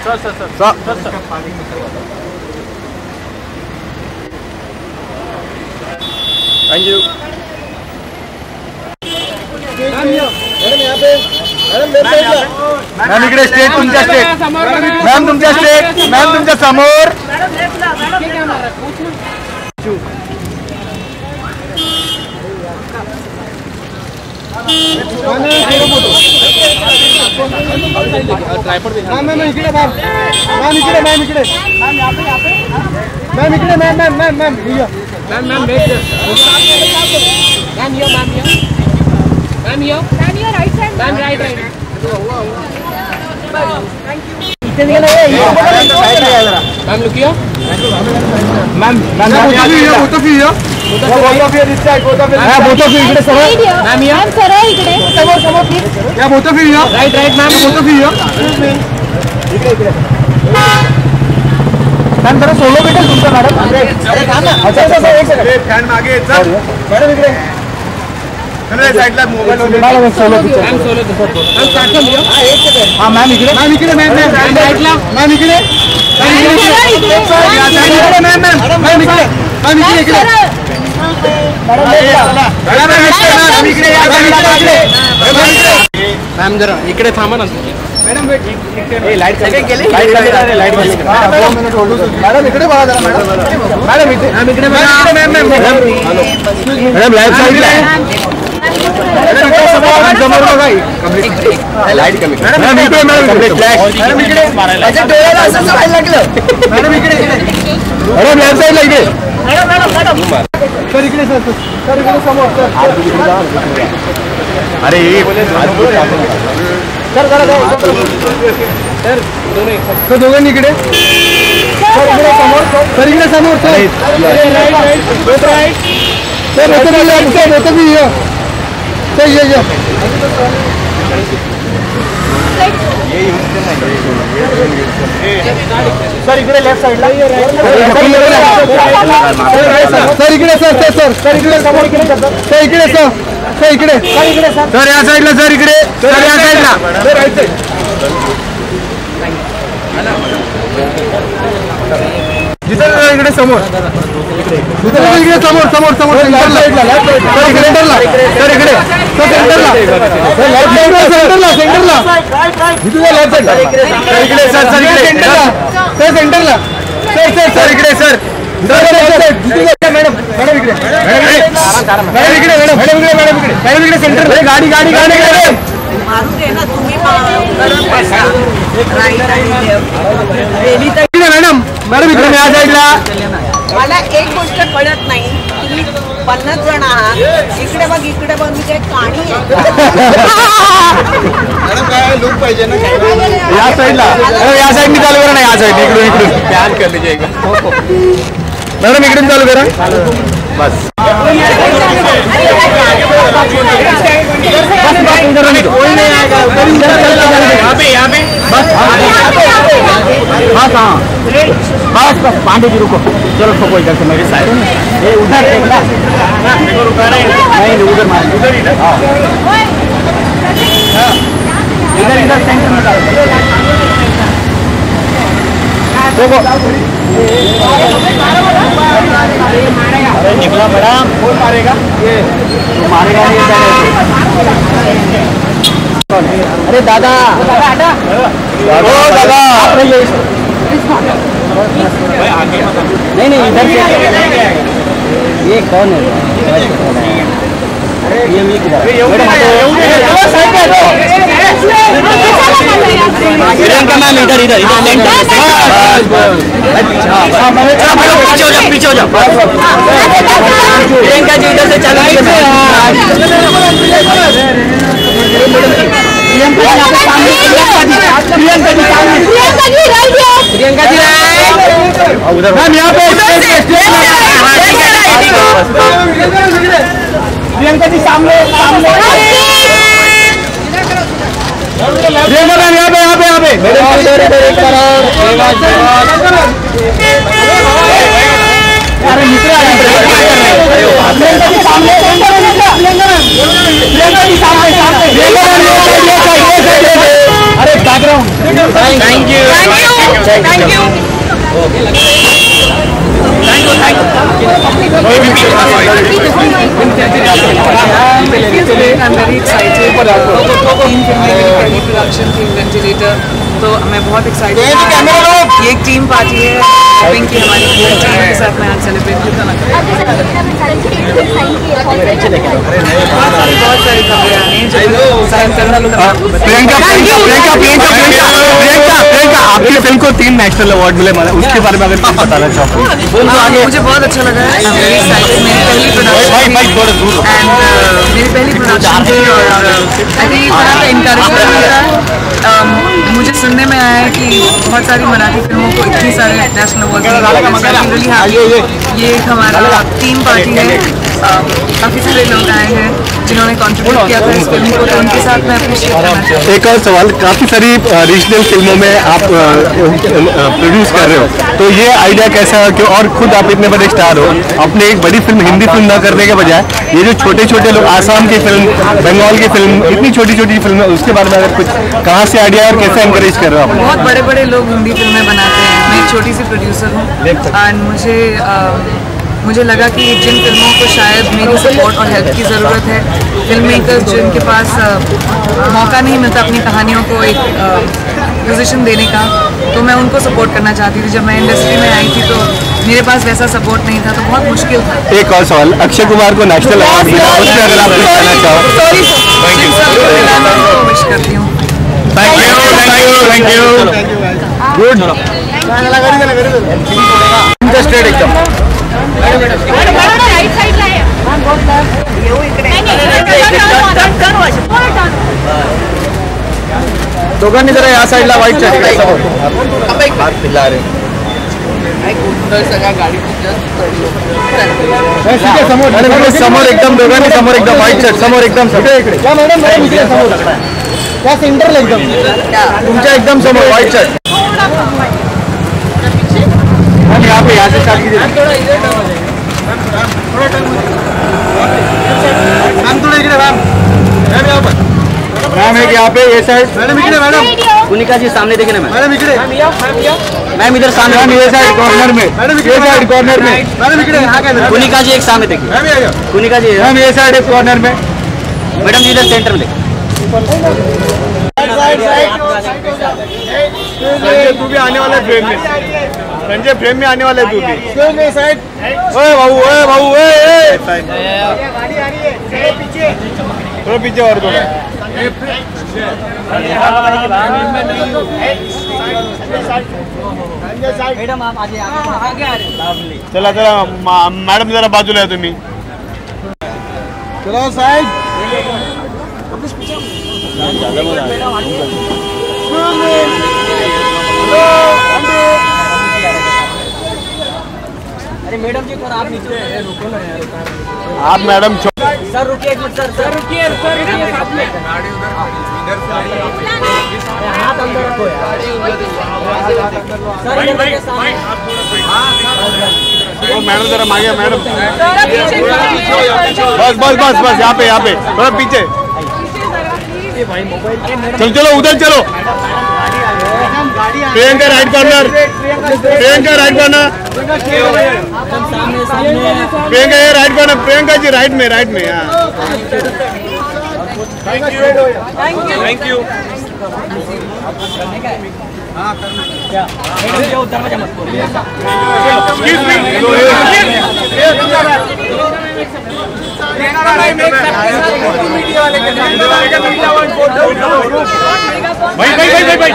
Thank you ma'am इकडे straight तुमच्या straight ma'am तुमच्या स्टेट मॅम तुमच्या समोर मॅम इकडे मॅम मॅम इकडे मॅम इकडे मॅम इकडे ma'am ma'am ma'am ma'am ma'am right side ma'am right right ma'am लुकियो ma'am ma'am both of you this side both of you इकडे सरळ मैम या सरळ इकडे समोर समोर प्लीज या both of you right right ma'am both of you इकडे इकडे मैम जरा सोलो भेटेल तुमचा मॅडम अरे थांब ना अच्छा अच्छा एक सेकंड फॅन मागे चल मॅडम इकडे अरे साइडला मोबाईल वर ma'am solo ma'am solo ma'am start कर लियो हां एक सेकंड हां मैम इकडे मैम साइडला मैम इकडे मैम मैम इकडे मैम जरा इकडे थांबा ना madam light light light madam इकडे बघा जरा मॅडम मॅडम इकडे मॅम मॅडम लाईट साईडला समोर बघा लाईट कमी मॅडम इकडे मॅडम इकडे माझ्या डोळ्याला असं व्हायला लागलं मॅडम इकडे मॅडम लाईट साईडला इकडे मॅडम सर इकडे सर इकडे समोर अरे सर सर दोघांनी इकडे सर इकडे समोर सर सर इकडे लेफ्ट साइडला सर इकडे सर इकडे समोर इकडे सर इकडे सर इकडे सर या साइडला सर इकडे सर या साइडला सर राइट साइड जिथे इकडे समोर इकडे समोर सेंटरला सर इकडे सर इकडे सेंटरला इकडे लेफ्ट साइड सर इकडे सर सेंटरला सर इकडे सर मैडम इकडे सेंटर गाडी मॅडम इकडे या साईडला मला एक गोष्ट कळत नाही तुम्ही 50 जण आहात इकडे बघ मी काय काणी मॅडम काय लुक पाहिजे ना या साईडला या साईडनी चालू करा ना या साईड इकडून प्लॅन कर लीजिए मॅडम इकडून चालू करा बस कोई नहीं आएगा यहाँ पे बस हाँ बस पांडे जी रुको चलो ठोको इधर से मेरे साइड ये उधर देखना नहीं उधर मार उधर इधर इधर सेंटर में देखो अरे निकला मैडम कौन मारेगा ये मारेगा नहीं अरे दादा ओ दादा नहीं इधर से ये कौन है ये प्रियंका मैम इधर पीछे हो जाओ प्रियंका जी इधर से चला प्रियंका जी उधर मैम यहाँ पे प्रियंका जी सामने प्रियंका मैम यहाँ पे अरे मित्र प्रियंका जी सामने अरे background thank you thank you. I'm very excited. Team film मेरी पहली प्रोडक्शन थी वेंटिलेटर, तो मैं बहुत एक्साइटेड हूँ। ये एक टीम पार्टी है पिंक की, हमारी टीम के साथ मैं आज सेलिब्रेट करना बहुत सारी खबरें आ रही हैं। आपकी फिल्म को 3 नेशनल अवार्ड मिले, उसके बारे में अगर कुछ बताना चाहो। मुझे बहुत अच्छा लगा है। मेरी पहली प्रोडक्शन थी और आई थिंक बड़ा इनकरेजमेंट मिला है। मुझे सुनने में आया है कि बहुत सारी मराठी फिल्मों को इतनी सारे नेशनल अवार्ड, ये हमारा टीम पार्टी है। काफ़ी सारे लोग आए हैं जिन्होंने कंट्रीब्यूट किया था इस फिल्म को, तो उनके साथ मैं अप्रिशिएट करना चाहती हूँ। एक और सवाल, काफ़ी सारी रीजनल फिल्मों में आप प्रोड्यूस कर रहे हो, तो ये आइडिया कैसा है कि और खुद आप इतने बड़े स्टार हो, अपने एक बड़ी फिल्म हिंदी फिल्म न करने के बजाय ये जो छोटे छोटे लोग, आसाम की फिल्म, बंगाल की फिल्म, इतनी छोटी छोटी फिल्म है, उसके बारे में अगर कुछ कहाँ से आइडिया और कैसे एनकरेज कर रहे हो आप? बहुत बड़े बड़े लोग हिंदी फिल्में बनाते हैं। मैं एक छोटी सी प्रोड्यूसर हूँ और मुझे लगा कि जिन फिल्मों को शायद मेरी सपोर्ट और हेल्प की ज़रूरत है, फिल्म मेकर्स जिनके पास मौका नहीं मिलता अपनी कहानियों को एक पोजीशन देने का, तो मैं उनको सपोर्ट करना चाहती थी। जब मैं इंडस्ट्री में आई थी तो मेरे पास वैसा सपोर्ट नहीं था, तो बहुत मुश्किल था। एक और सवाल, अक्षय कुमार को नेशनल अवार्ड मिला, उसमें अगर आप कुछ कहना चाहो। मैं विश करती हूँ। Thank you. गुड। इंटरेस्टेड एकदम। दोघांनी जरा या साईडला वाईट समोर एकदम, दोघांनी समोर एकदम वाईट शर्ट, समोर एकदम सगळे इकडे मॅडम इकडे समोर त्या सेंटरला एकदम तुमच्या एकदम समोर वाईट शर्ट। यहाँ पे यहाँ से स्टार्ट कीजिए मैम, थोड़ा इधर मैम, यहाँ पर मैम है यहाँ पे ये साइड मैडम, इधर मैडम, कुनिका जी सामने देखे ना मैडम, इधर मैम, इधर सामने मैम, ये साइड कॉर्नर में मैडम, ये साइड कॉर्नर में मैडम, इधर यहाँ का कुनिका जी एक सामने देखिए मैम, कुनिका जी मैम, ये साइड एक कॉर्नर में मैडम जी, इधर सेंटर में देखिए। तू भी आने वाला फ्रेम में, संजय फ्रेम में आने वाला है तू भी। साइड ओए भाऊ ओए थोड़ा पीछे और थोड़ा। मैडम आप आगे चला चला मैडम जरा बाजूला आहे तुम्ही, चलो साइड। अरे मैडम जी थोड़ा आप नीचे रुको ना यार, आप मैडम सर रुकिए एक मिनट, सर रुकिए, हाथ अंदर रखो यार, मैडम जरा मांगे मैडम, बस यहाँ पे थोड़ा पीछे, चलो उधर चलो, Priyanka right corner, Priyanka right corner, Priyanka ये right corner, Priyanka ji right में हाँ। Thank you. भाई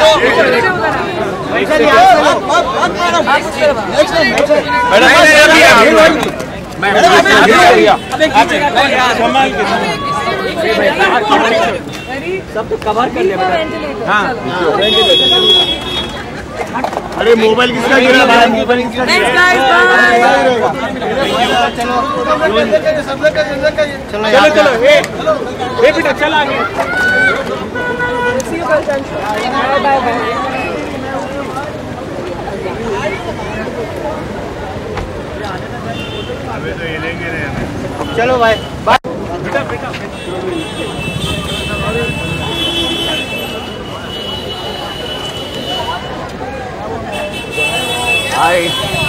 सब तो कवर कर लिया। हाँ अरे मोबाइल किसका गिरा भाई, मोबाइल किसका चलो चलो ये बेटा चल आगे। अबे तो ये लेंगे नहीं, चलो भाई बेटा बेटा बाय।